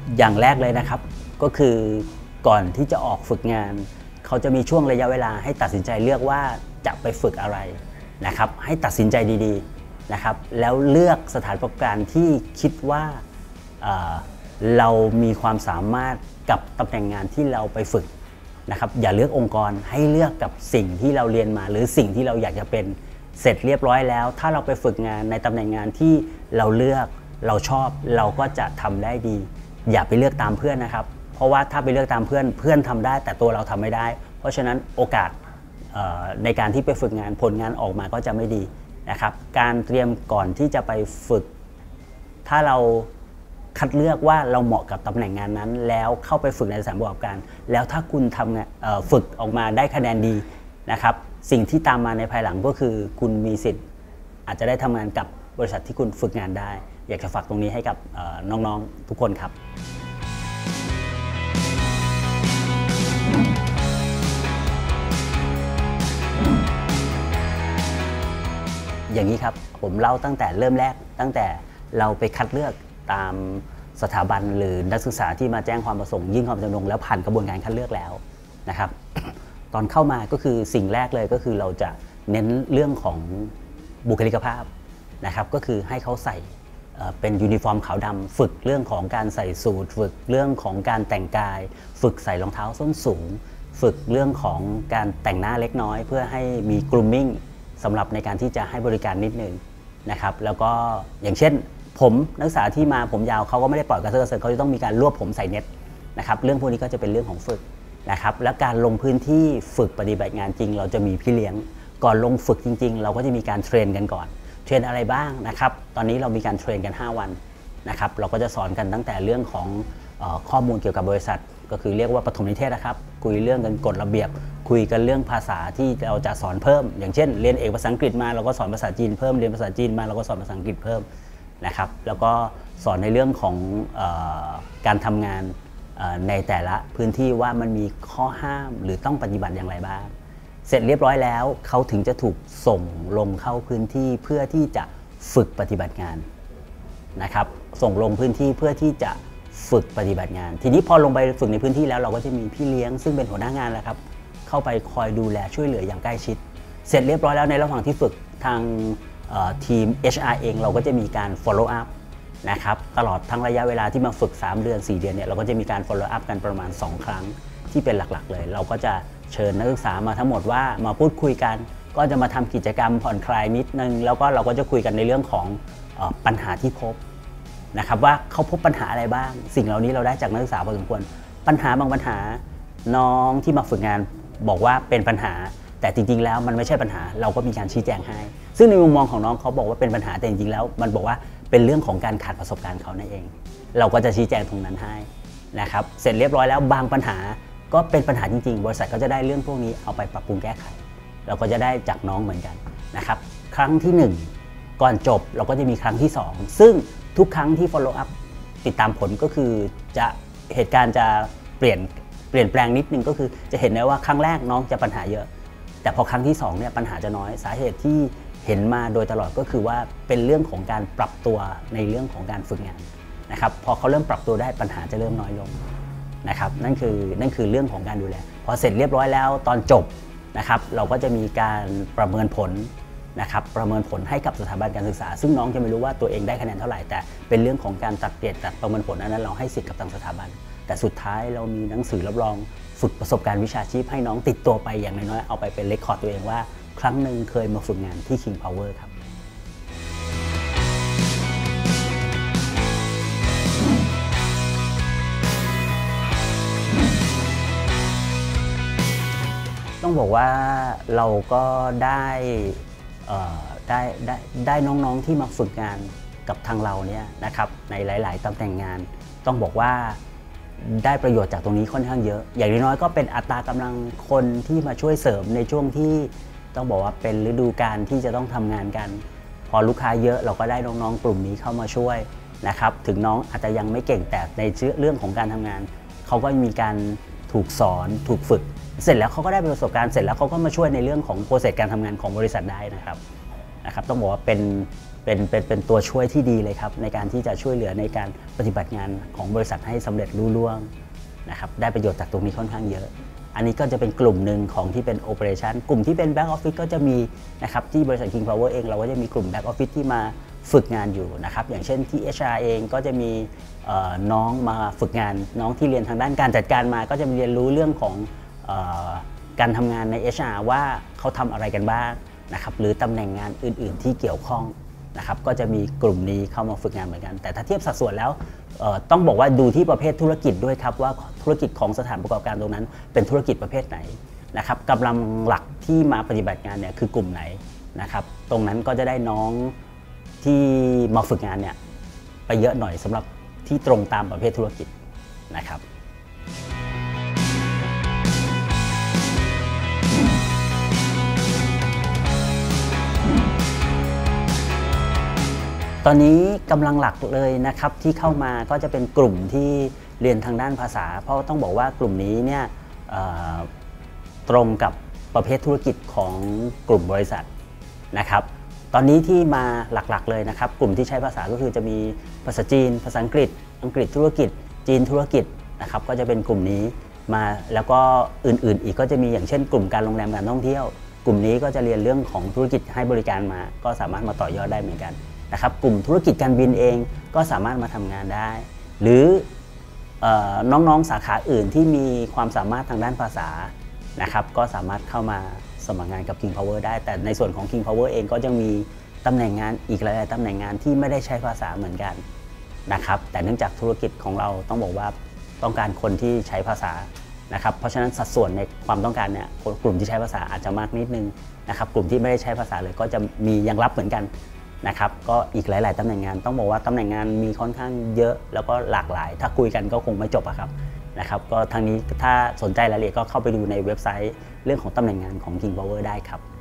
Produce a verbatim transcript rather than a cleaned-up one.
อย่างแรกเลยนะครับก็คือก่อนที่จะออกฝึกงานเขาจะมีช่วงระยะเวลาให้ตัดสินใจเลือกว่าจะไปฝึกอะไรนะครับให้ตัดสินใจดีๆนะครับแล้วเลือกสถานประกอบการที่คิดว่าเอ่อเรามีความสามารถกับตำแหน่งงานที่เราไปฝึกนะครับอย่าเลือกองค์กรให้เลือกกับสิ่งที่เราเรียนมาหรือสิ่งที่เราอยากจะเป็นเสร็จเรียบร้อยแล้วถ้าเราไปฝึกงานในตำแหน่งงานที่เราเลือกเราชอบเราก็จะทำได้ดีอย่าไปเลือกตามเพื่อนนะครับเพราะว่าถ้าไปเลือกตามเพื่อนเพื่อนทำได้แต่ตัวเราทำไม่ได้เพราะฉะนั้นโอกาสในการที่ไปฝึกงานผลงานออกมาก็จะไม่ดีนะครับการเตรียมก่อนที่จะไปฝึกถ้าเราคัดเลือกว่าเราเหมาะกับตำแหน่งงานนั้นแล้วเข้าไปฝึกในสถานประกอบการแล้วถ้าคุณทำฝึกออกมาได้คะแนนดีนะครับสิ่งที่ตามมาในภายหลังก็คือคุณมีสิทธิ์อาจจะได้ทำงานกับบริษัทที่คุณฝึกงานได้อยากจะฝากตรงนี้ให้กับน้องๆทุกคนครับอย่างนี้ครับผมเล่าตั้งแต่เริ่มแรกตั้งแต่เราไปคัดเลือกตามสถาบันหรือนักศึกษาที่มาแจ้งความประสงค์ยื่นความจำนงแล้วผ่านกระบวนการคัดเลือกแล้วนะครับตอนเข้ามาก็คือสิ่งแรกเลยก็คือเราจะเน้นเรื่องของบุคลิกภาพนะครับก็คือให้เขาใส่เป็นยูนิฟอร์มขาวดำฝึกเรื่องของการใส่สูทฝึกเรื่องของการแต่งกายฝึกใส่รองเท้าส้นสูงฝึกเรื่องของการแต่งหน้าเล็กน้อยเพื่อให้มีกรูมมิ่งสำหรับในการที่จะให้บริการนิดนึงนะครับแล้วก็อย่างเช่นผมนักศึกษาที่มาผมยาวเขาก็ไม่ได้ปล่อยกระเซาะกระเซิงเขาจะต้องมีการรวบผมใส่เน็ตนะครับเรื่องพวกนี้ก็จะเป็นเรื่องของฝึกนะครับและการลงพื้นที่ฝึกปฏิบัติงานจริงเราจะมีพี่เลี้ยงก่อนลงฝึกจริงๆเราก็จะมีการเทรนกันก่อนเทรนอะไรบ้างนะครับตอนนี้เรามีการเทรนกันห้าวันนะครับเราก็จะสอนกันตั้งแต่เรื่องของเอ่อข้อมูลเกี่ยวกับบริษัทก็คือเรียกว่าปฐมนิเทศนะครับคุยเรื่องกันกฎระเบียบคุยกันเรื่องภาษาที่เราจะสอนเพิ่มอย่างเช่นเรียนเอกภาษาอังกฤษมาเราก็สอนภาษาจีนเพิ่มเรียนภาษาจีนมาเราก็สอนภาษาอังกฤษเพิ่มนะครับแล้วก็สอนในเรื่องของเอ่อการทำงานในแต่ละพื้นที่ว่ามันมีข้อห้ามหรือต้องปฏิบัติอย่างไรบ้างเสร็จเรียบร้อยแล้วเขาถึงจะถูกส่งลงเข้าพื้นที่เพื่อที่จะฝึกปฏิบัติงานนะครับส่งลงพื้นที่เพื่อที่จะฝึกปฏิบัติงานทีนี้พอลงไปฝึกในพื้นที่แล้วเราก็จะมีพี่เลี้ยงซึ่งเป็นหัวหน้างานแหละครับเข้าไปคอยดูแลช่วยเหลืออย่างใกล้ชิดเสร็จเรียบร้อยแล้วในระหว่างที่ฝึกทางทีม เอช อาร์ เองเราก็จะมีการ follow up นะครับตลอดทั้งระยะเวลาที่มาฝึกสามเดือนสี่เดือนเนี่ยเราก็จะมีการ follow up กันประมาณสองครั้งที่เป็นหลักๆเลยเราก็จะเชิญนักศึกษามาทั้งหมดว่ามาพูดคุยกันก็จะมาทำกิจกรรมผ่อนคลายนิดนึงแล้วก็เราก็จะคุยกันในเรื่องของเอ่อปัญหาที่พบนะครับว่าเขาพบปัญหาอะไรบ้างสิ่งเหล่านี้เราได้จากนักศึกษาพอสมควรปัญหาบางปัญหาน้องที่มาฝึกงานบอกว่าเป็นปัญหาแต่จริงๆแล้วมันไม่ใช่ปัญหาเราก็มีการชี้แจงให้ซึ่งในมุมมองของน้องเขาบอกว่าเป็นปัญหาแต่จริงๆแล้วมันบอกว่าเป็นเรื่องของการขาดประสบการณ์เขานั่นเองเราก็จะชี้แจงตรงนั้นให้นะครับเสร็จเรียบร้อยแล้วบางปัญหาก็เป็นปัญหาจริงๆบริษัทก็จะได้เรื่องพวกนี้เอาไปปรับปรุงแก้ไขเราก็จะได้จากน้องเหมือนกันนะครับครั้งที่หนึ่งก่อนจบเราก็จะมีครั้งที่สองซึ่งทุกครั้งที่ follow up ติดตามผลก็คือจะเหตุการณ์จะเปลี่ยนเปลี่ยนแปลงนิดนึงก็คือจะเห็นได้ว่าครั้งแรกน้องจะปัญหาเยอะแต่พอครั้งที่สองเนี่ยปัญหาจะน้อยสาเหตุที่เห็นมาโดยตลอดก็คือว่าเป็นเรื่องของการปรับตัวในเรื่องของการฝึกงานนะครับพอเขาเริ่มปรับตัวได้ปัญหาจะเริ่มน้อยลงนะครับนั่นคือนั่นคือเรื่องของการดูแลพอเสร็จเรียบร้อยแล้วตอนจบนะครับเราก็จะมีการประเมินผลนะครับประเมินผลให้กับสถาบันการศึกษาซึ่งน้องจะไม่รู้ว่าตัวเองได้คะแนนเท่าไหร่แต่เป็นเรื่องของการตัดเกรดตัดประเมินผลนั้นเราให้สิทธิ์กับทางสถาบันแต่สุดท้ายเรามีหนังสือรับรองฝึกประสบการณ์วิชาชีพให้น้องติดตัวไปอย่างน้อยๆเอาไปเป็นเรคคอร์ดตัวเองว่าครั้งหนึ่งเคยมาฝึกงานที่ King Power ครับต้องบอกว่าเราก็ได้ได้ได้ได้น้องๆที่มาฝึกงานกับทางเราเนี่ยนะครับในหลายๆตำแหน่งงานต้องบอกว่าได้ประโยชน์จากตรงนี้ค่อนข้างเยอะอย่างน้อยๆก็เป็นอัตรากำลังคนที่มาช่วยเสริมในช่วงที่ต้องบอกว่าเป็นฤดูกาลที่จะต้องทำงานกันพอลูกค้าเยอะเราก็ได้น้องๆกลุ่มนี้เข้ามาช่วยนะครับถึงน้องอาจจะยังไม่เก่งแต่ในเรื่องของการทำงานเขาก็มีการถูกสอนถูกฝึกเสร็จแล้วเขาก็ได้ประสบการณ์เสร็จแล้วเขาก็มาช่วยในเรื่องของโปรเซสการทำงานของบริษัทได้นะครับนะครับต้องบอกว่าเป็นเเป็นเป็นเป็นตัวช่วยที่ดีเลยครับในการที่จะช่วยเหลือในการปฏิบัติงานของบริษัทให้สำเร็จรุ่ล่วงนะครับได้ประโยชน์จากตรงนี้ค่อนข้างเยอะอันนี้ก็จะเป็นกลุ่มหนึ่งของที่เป็น Operation กลุ่มที่เป็น Back Office ก็จะมีนะครับที่บริษัท King Power เองเราก็จะมีกลุ่ม Back Office ที่มาฝึกงานอยู่นะครับอย่างเช่นที่ เอช อาร์ เองก็จะมีน้องมาฝึกงานน้องที่เรียนทางด้านการจัดการมาก็จะเรียนรู้เรื่องของการทำงานใน เอช อาร์ ว่าเขาทำอะไรกันบ้างนะครับหรือตำแหน่งงานอื่นๆที่เกี่ยวข้องนะครับก็จะมีกลุ่มนี้เข้ามาฝึกงานเหมือนกันแต่ถ้าเทียบสัดส่วนแล้วต้องบอกว่าดูที่ประเภทธุรกิจด้วยครับว่าธุรกิจของสถานประกอบการตรงนั้นเป็นธุรกิจประเภทไหนนะครับกำลังหลักที่มาปฏิบัติงานเนี่ยคือกลุ่มไหนนะครับตรงนั้นก็จะได้น้องที่มาฝึกงานเนี่ยไปเยอะหน่อยสำหรับที่ตรงตามประเภทธุรกิจนะครับตอนนี้กำลังหลักเลยนะครับที่เข้ามาก็จะเป็นกลุ่มที่เรียนทางด้านภาษาเพราะต้องบอกว่ากลุ่มนี้เนี่ยตรงกับประเภทธุรกิจของกลุ่มบริษัทนะครับตอนนี้ที่มาหลักๆเลยนะครับกลุ่มที่ใช้ภาษาก็คือจะมีภาษาจีนภาษาอังกฤษอังกฤษธุรกิจจีนธุรกิจนะครับก็จะเป็นกลุ่มนี้มาแล้วก็อื่นๆอีกก็จะมีอย่างเช่นกลุ่มการโรงแรมการท่องเที่ยวกลุ่มนี้ก็จะเรียนเรื่องของธุรกิจให้บริการมาก็สามารถมาต่อยอดได้เหมือนกันนะครับกลุ่มธุรกิจการบินเองก็สามารถมาทำงานได้หรือน้องๆสาขาอื่นที่มีความสามารถทางด้านภาษานะครับก็สามารถเข้ามาสมัครงานกับ King Power ได้แต่ในส่วนของ King Power เองก็ยังมีตำแหน่งงานอีกหลายๆตำแหน่งงานที่ไม่ได้ใช้ภาษาเหมือนกันนะครับแต่เนื่องจากธุรกิจของเราต้องบอกว่าต้องการคนที่ใช้ภาษานะครับเพราะฉะนั้นสัดส่วนในความต้องการเนี่ยกลุ่มที่ใช้ภาษาอาจจะมากนิดนึงนะครับกลุ่มที่ไม่ได้ใช้ภาษาเลยก็จะมียังรับเหมือนกันนะครับก็อีกหลายๆตำแหน่งงานต้องบอกว่าตำแหน่งงานมีค่อนข้างเยอะแล้วก็หลากหลายถ้าคุยกันก็คงไม่จบอะครับนะครับก็ทางนี้ถ้าสนใจรายละเอียดก็เข้าไปดูในเว็บไซต์เรื่องของตำแหน่งงานของ King Power ได้ครับ